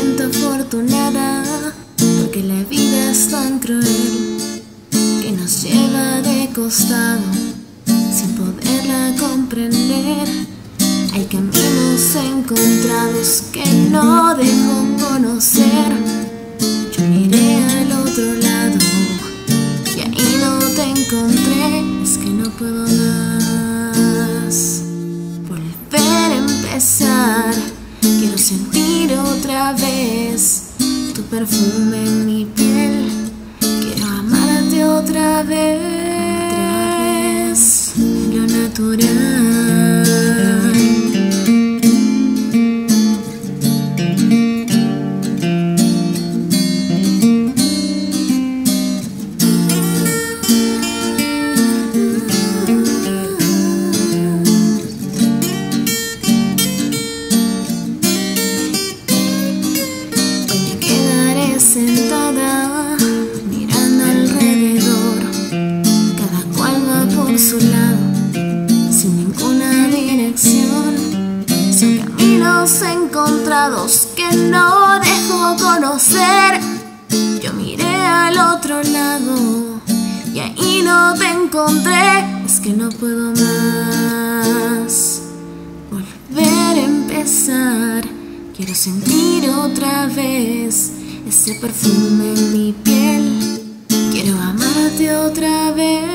siento afortunada, porque la vida es tan cruel que nos lleva de costado sin poderla comprender. Hay caminos encontrados que no dejo conocer. Yo miré al otro lado y ahí no te encontré. Es que no puedo más volver a empezar. Quiero sentir otra vez tu perfume en mi piel. Quiero amarte otra vez, lo natural. Sentada, mirando alrededor, cada cual va por su lado, sin ninguna dirección. Son caminos encontrados que no dejo conocer. Yo miré al otro lado y ahí no te encontré. Es que no puedo más volver a empezar. Quiero sentir otra vez ese perfume en mi piel. Quiero amarte otra vez.